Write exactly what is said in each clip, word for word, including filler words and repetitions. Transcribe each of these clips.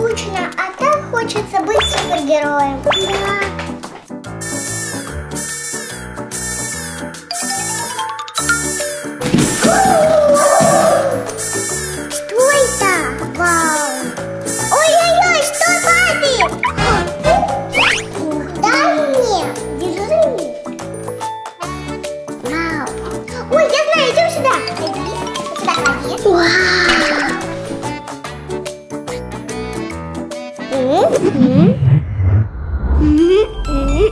скучно, а так хочется быть супергероем. Да. Что это? Вау! Ой-ой-ой, что падает? Дай мне, держи. Вау! Ой, я знаю, идем сюда. Садись, сюда ходи. Вау! Mm-hmm. Mm-hmm.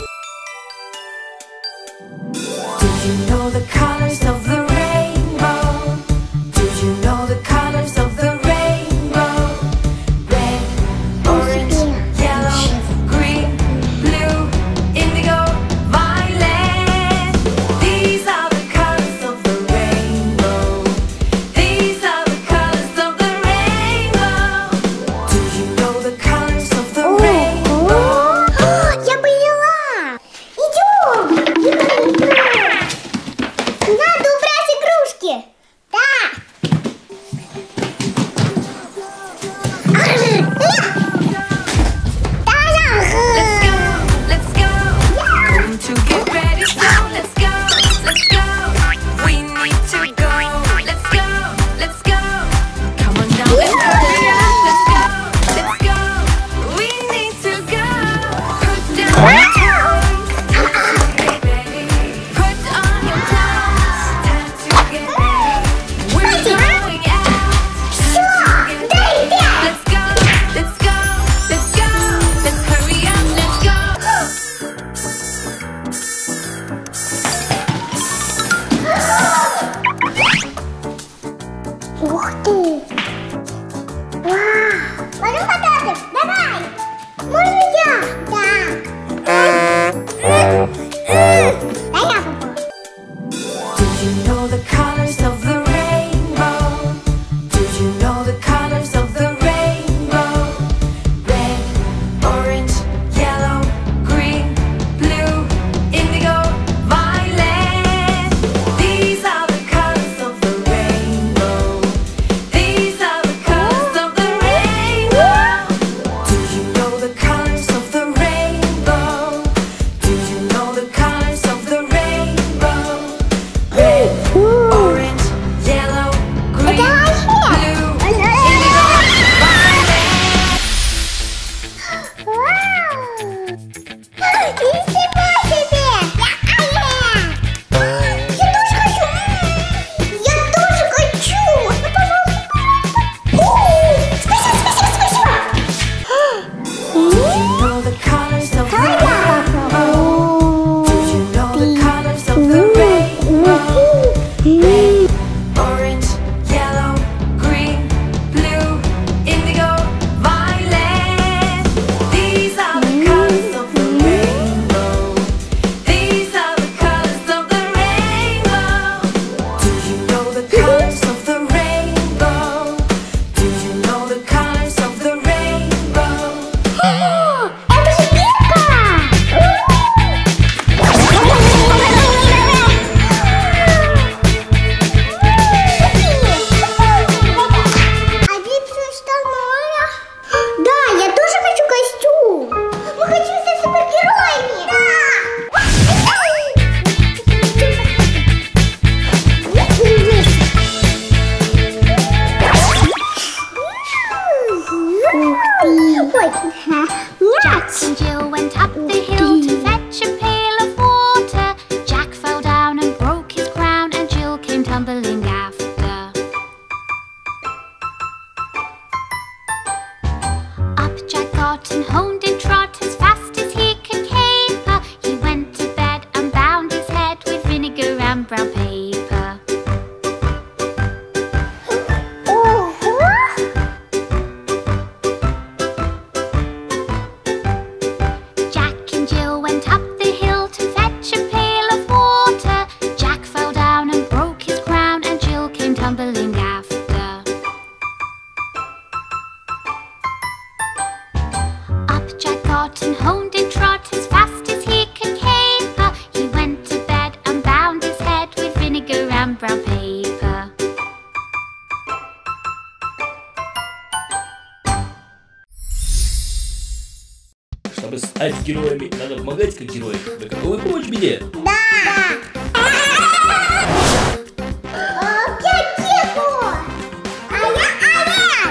Did you know the colors of the rainbow? Did you know the colors of the rainbow? Red, orange, yellow, green, blue, indigo, violet. These are the colors of the rainbow. These are the colors of the rainbow. Did you know the colors of the rainbow? Я поняла! Идем! Надо убрать игрушки! Да! Let's go, let's go. Going to get ready, so let's go, let's go. We need to go. Let's go, let's go. Come on now and hurry up. Let's go, let's go. We need to go. Put down your toys. Get ready. Put on your clothes. Time to get ready. We're going out. Все! Дай пять! Let's go, let's go, let's go. Let's hurry up, let's go. Ух ты! Вау! Пойдем покатаем! Давай! Можно я? Да! Дай я попробую. Did you know the colors of the rainbow? Did you know the colors of the rainbow? Red, orange, yellow, green, blue, indigo, violet. These are the colors of the rainbow. These are the colors of the rainbow. Did you know the colors of the rainbow? Did you know the colors of the rainbow? Red, orange, yellow, green, blue, indigo, violet. Вау! Нифига себе! Я тоже хочу! Я тоже хочу! Ну, пожалуйста! О, спасибо, спасибо, спасибо! Did you know the colors of the rainbow? Did you know the colors of the rainbow? Red, orange, yellow, green, blue, indigo, violet. These are the colors of the rainbow. These are the colors of the rainbow. Did you know the colors of the rainbow? Did you know the colors of the rainbow? О, это же Пеппа! А Пипси установила? Да, я тоже хочу костюм! Мы хотим стать супергероями! Jack and Jill went up the hill to fetch a pail of water. Jack fell down and broke his crown, and Jill came tumbling after. Up Jack got and home did trot as fast as he could caper. He went to bed and bound his head with vinegar and brown paper. Jack and Jill went up the hill to fetch a pail of water. Jack fell down and broke his crown, and Jill came tumbling after. Up Jack got and home did trot as fast as he could caper. He went to bed and bound his head with vinegar and brown paper. Чтобы стать героями, надо помогать как герои. Вы готовы помочь в беде? Да! Я Кеку! А я Олег!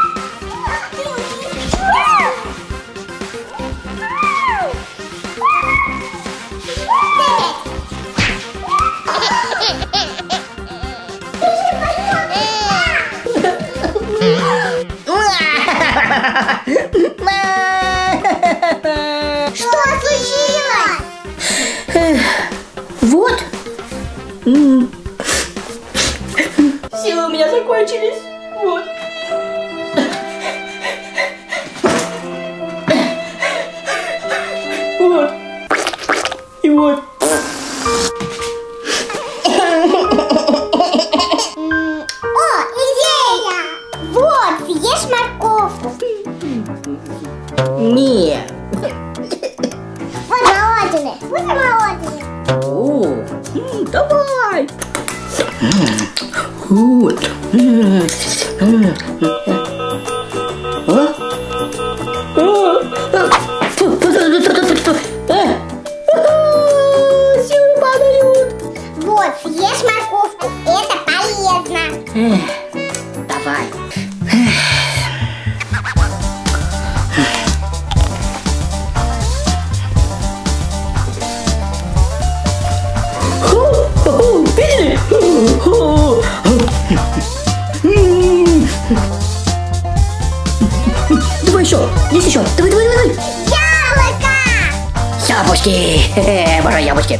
Что случилось? Вот. М. Силы у меня закончились. Вот. Вот. И вот. О, идея! Вот, съешь морковку. Не. Вот молодины. Вот молодины. О, м, давай. М, Вот. М, м, а? А, а, фу, фу, фу, фу, фу, фу. А, а, силы падают. Вот, съешь морковку. Это полезно. Эх, Давай. Хо-хо-хо, видели? Хо-хо. М. Давай еще, есть еще. Давай, давай, давай. Яблоко! Яблочки. Хе-хе, обожаю яблочки.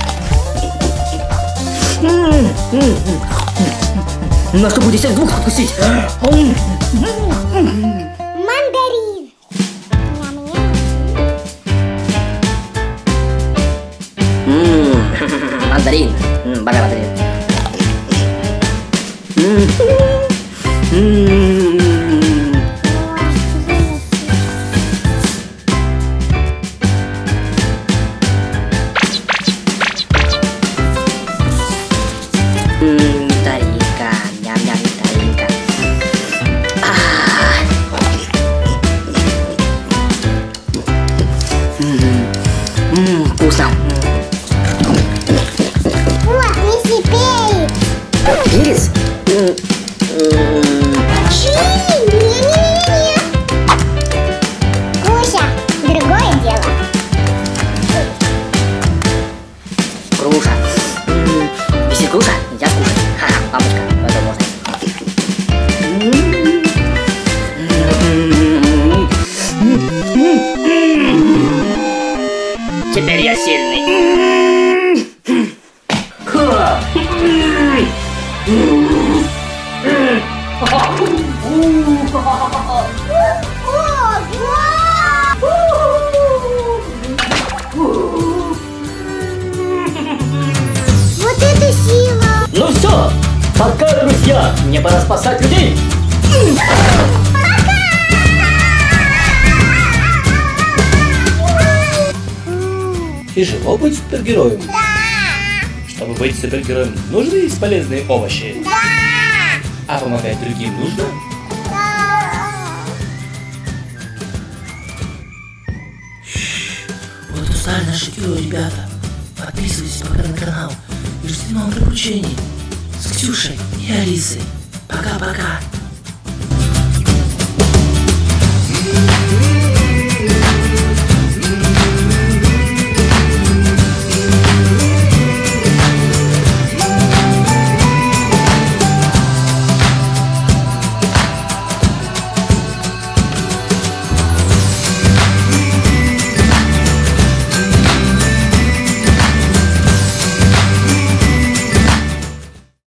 М, м, м. На что будет из двух откусить? М. Мандарин. М, Мандарин. М, Обожаю мандарин. М. М. М, Нектаринка. Ням-ням, нектаринка. А. М, м, Вкусно. Вот, неси перец. Перец? М, м, Чили? Не-не-не. Куся, другое дело. Груша. М, Висит груша, я скушаю. Ха-ха, бабочка, это можно. Теперь я сильный. Вот это сила! Ну все, пока, друзья, мне пора спасать людей. Тяжело быть супергероем. Чтобы быть супергероем, нужны есть полезные овощи. А помогать другим нужно? Вот устали наши герои, ребята. Подписывайтесь пока на канал и ждите новых приключений с Ксюшей и Алисой. Пока-пока.